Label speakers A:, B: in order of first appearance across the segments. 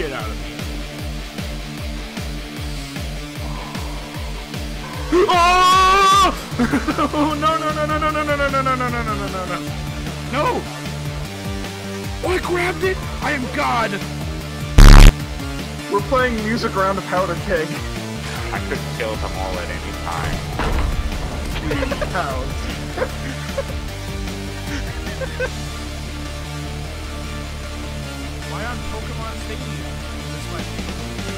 A: shit out of me. Oh! No, no, no, no, no, no, no, no, no, no, no, no, no, no, no, no. No! Oh, I grabbed it! I am God!
B: We're playing music around a powder keg.
C: I could kill them all at any time.
B: Pounds.
A: Why on Pokemon Stadium? This might be.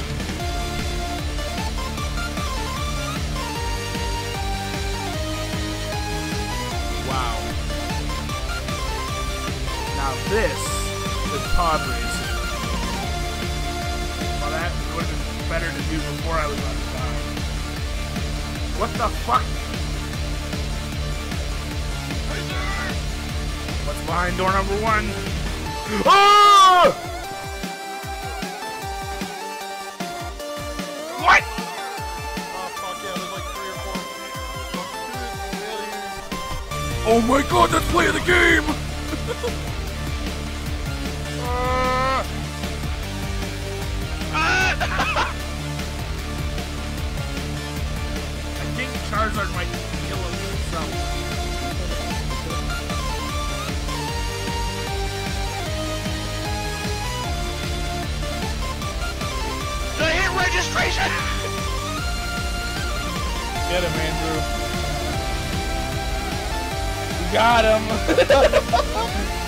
A: Wow. Now this is pod racing. Well, that would have been better to do before I was on the side. What the fuck? What's behind door number 1? Oh! What?
D: Oh fuck yeah, there's like 3 or 4.
A: Oh my god, that's play of the game! I think Charizard might kill himself.
C: Did I hit registration?
A: Get him, Andrew. We got him.